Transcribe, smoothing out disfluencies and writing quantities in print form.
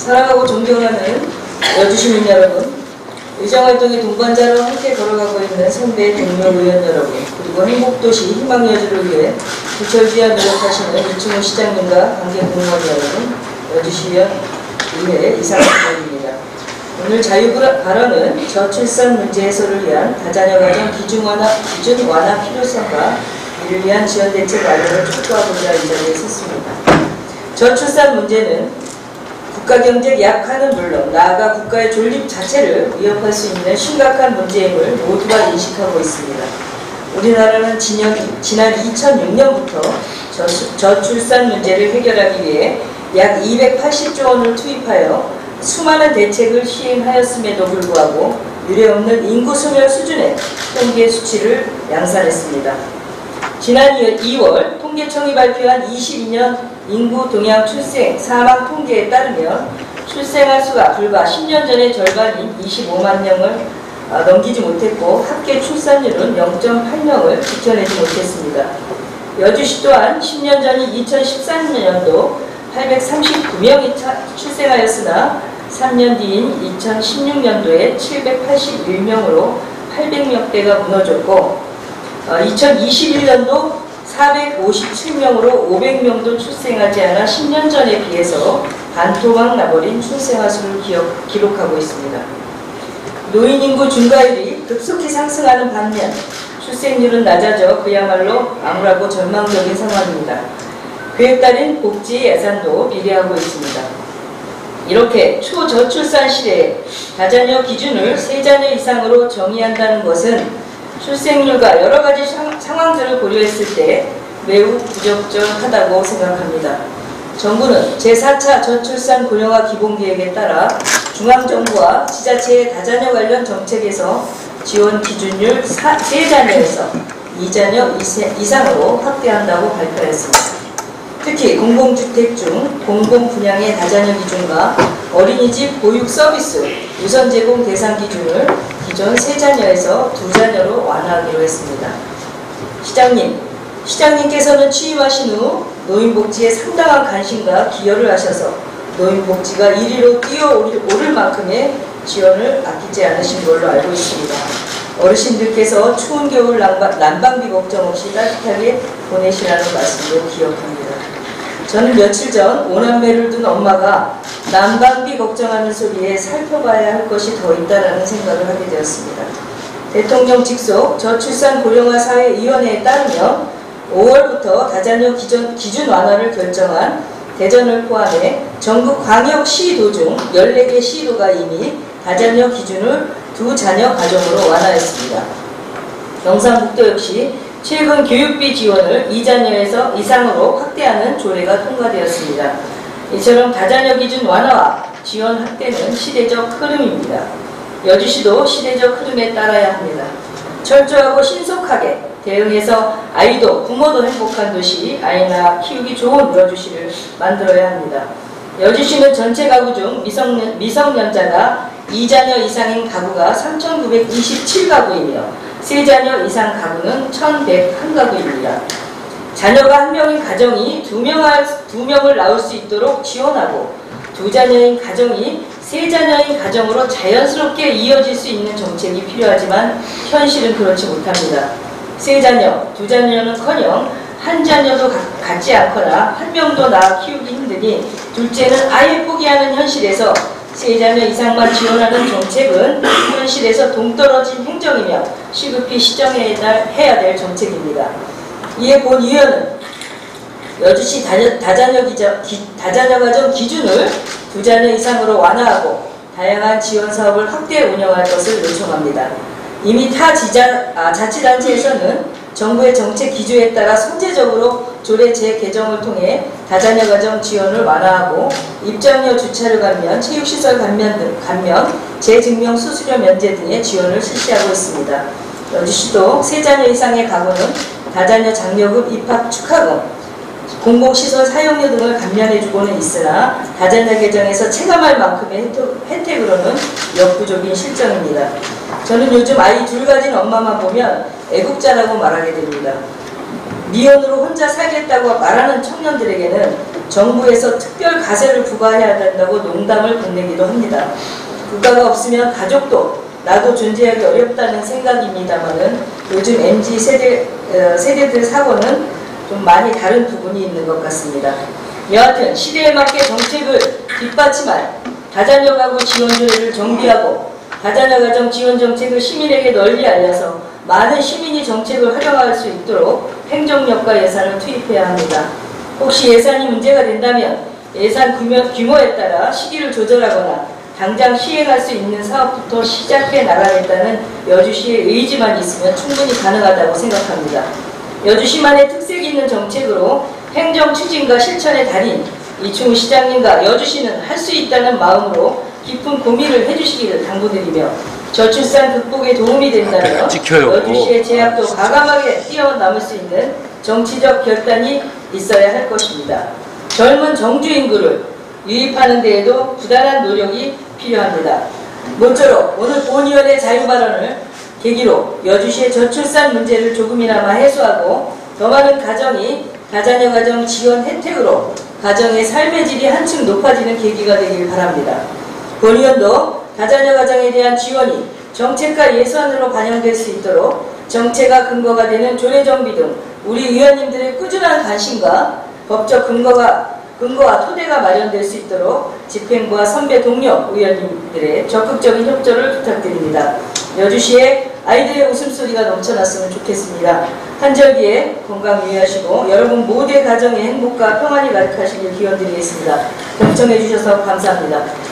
사랑하고 존경하는 여주시민 여러분, 의정활동의 동반자로 함께 걸어가고 있는 선배 동료 의원 여러분, 그리고 행복도시 희망여주를 위해 부철지와 노력하시는 이충호 시장님과 관계 공무원 여러분, 여주시의회 이상입니다. 오늘 자유발언은 저출산 문제 해소를 위한 다자녀 가정 기준 완화 필요성과 이를 위한 지원 대책 마련을 촉구하고자 이 자리에 섰습니다. 저출산 문제는 국가경제 약화는 물론 나아가 국가의 존립 자체를 위협할 수 있는 심각한 문제임을 모두가 인식하고 있습니다. 우리나라는 지난 2006년부터 저출산 문제를 해결하기 위해 약 280조 원을 투입하여 수많은 대책을 시행하였음에도 불구하고 유례없는 인구 소멸 수준의 통계 수치를 양산했습니다. 지난 2월 통계청이 발표한 22년 인구 동향 출생 사망 통계에 따르면 출생할 수가 불과 10년 전의 절반인 25만 명을 넘기지 못했고 합계 출산율은 0.8명을 지켜내지 못했습니다. 여주시 또한 10년 전인 2013년도 839명이 출생하였으나 3년 뒤인 2016년도에 781명으로 800명대가 무너졌고 2021년도 457명으로 500명도 출생하지 않아 10년 전에 비해서 반토막 나버린 출생아 수를 기록하고 있습니다. 노인 인구 증가율이 급속히 상승하는 반면 출생률은 낮아져 그야말로 암울하고 절망적인 상황입니다. 그에 따른 복지 예산도 비례하고 있습니다. 이렇게 초저출산 시대에 다자녀 기준을 3자녀 이상으로 정의한다는 것은 출생률과 여러 가지 상황들을 고려했을 때 매우 부적절하다고 생각합니다. 정부는 제4차 저출산 고령화 기본계획에 따라 중앙정부와 지자체의 다자녀 관련 정책에서 지원 기준율 3자녀에서 2자녀 이상으로 확대한다고 발표했습니다. 특히 공공주택 중 공공분양의 다자녀 기준과 어린이집 보육 서비스 우선 제공 대상 기준을 기존 3자녀에서 2자녀로 완화하기로 했습니다. 시장님께서는 취임하신 후 노인복지에 상당한 관심과 기여를 하셔서 노인복지가 1위로 뛰어오를 만큼의 지원을 아끼지 않으신 걸로 알고 있습니다. 어르신들께서 추운 겨울 난방비 걱정 없이 따뜻하게 보내시라는 말씀도 기억합니다. 저는 며칠 전 5남매를 둔 엄마가 난방비 걱정하는 소리에 살펴봐야 할 것이 더 있다는 생각을 하게 되었습니다. 대통령 직속 저출산 고령화 사회위원회에 따르면 5월부터 다자녀 기준 완화를 결정한 대전을 포함해 전국 광역시도 중 14개 시도가 이미 다자녀 기준을 2자녀 가정으로 완화했습니다. 경상북도 역시 최근 교육비 지원을 2자녀에서 이상으로 확대하는 조례가 통과되었습니다. 이처럼 다자녀 기준 완화와 지원 확대는 시대적 흐름입니다. 여주시도 시대적 흐름에 따라야 합니다. 철저하고 신속하게 대응해서 아이도 부모도 행복한 도시, 아이나 키우기 좋은 여주시를 만들어야 합니다. 여주시는 전체 가구 중 미성년자가 2자녀 이상인 가구가 3,927가구이며 3자녀 이상 가구는 1,101가구입니다. 자녀가 1명인 가정이 2명을 낳을 수 있도록 지원하고 2자녀인 가정이 3자녀인 가정으로 자연스럽게 이어질 수 있는 정책이 필요하지만 현실은 그렇지 못합니다. 3자녀, 2자녀는커녕 1자녀도 갖지 않거나 1명도 낳아 키우기 힘드니 둘째는 아예 포기하는 현실에서 3자녀 이상만 지원하는 정책은 현실에서 동떨어진 행정이며 시급히 시정해야 될 정책입니다. 이에 본 위원은 여주시 다자녀 가정 기준을 2자녀 이상으로 완화하고 다양한 지원 사업을 확대 운영할 것을 요청합니다. 이미 타 자치단체에서는 정부의 정책 기조에 따라 선제적으로 조례 재개정을 통해 다자녀 가정 지원을 완화하고 입장료 주차료 감면, 체육시설 감면, 재증명 수수료 면제 등의 지원을 실시하고 있습니다. 여주시도 3자녀 이상의 가구는 다자녀 장려금, 입학 축하금, 공공시설 사용료 등을 감면해주고는 있으나 다자녀 개정에서 체감할 만큼의 혜택으로는 역부족인 실정입니다. 저는 요즘 아이 2 가진 엄마만 보면 애국자라고 말하게 됩니다. 미혼으로 혼자 살겠다고 말하는 청년들에게는 정부에서 특별 가세를 부과해야 된다고 농담을 건네기도 합니다. 국가가 없으면 가족도 나도 존재하기 어렵다는 생각입니다만은 요즘 MZ 세대들 사고는 좀 많이 다른 부분이 있는 것 같습니다. 여하튼 시대에 맞게 정책을 뒷받침할 다자녀 가구 지원 조례를 정비하고 다자녀 가정 지원 정책을 시민에게 널리 알려서 많은 시민이 정책을 활용할 수 있도록 행정력과 예산을 투입해야 합니다. 혹시 예산이 문제가 된다면 예산 규모에 따라 시기를 조절하거나 당장 시행할 수 있는 사업부터 시작해 나가겠다는 여주시의 의지만 있으면 충분히 가능하다고 생각합니다. 여주시만의 특색 있는 정책으로 행정 추진과 실천의 달인 이충우 시장님과 여주시는 할 수 있다는 마음으로 깊은 고민을 해주시기를 당부드리며 저출산 극복에 도움이 된다면 여주시의 제약도 과감하게 뛰어넘을 수 있는 정치적 결단이 있어야 할 것입니다. 젊은 정주 인구를 유입하는 데에도 부단한 노력이 필요합니다. 모쪼록 오늘 본의원의 자유발언을 계기로 여주시의 저출산 문제를 조금이나마 해소하고 더 많은 가정이 다자녀 가정 지원 혜택으로 가정의 삶의 질이 한층 높아지는 계기가 되길 바랍니다. 본의원도 다자녀 가정에 대한 지원이 정책과 예산으로 반영될 수 있도록 정체가 근거가 되는 조례 정비 등 우리 의원님들의 꾸준한 관심과 법적 근거와 토대가 마련될 수 있도록 집행부와 선배 동료 의원님들의 적극적인 협조를 부탁드립니다. 여주시에 아이들의 웃음소리가 넘쳐났으면 좋겠습니다. 한절기에 건강 유의하시고 여러분 모두의 가정의 행복과 평안이 가득하시길 기원드리겠습니다. 경청해 주셔서 감사합니다.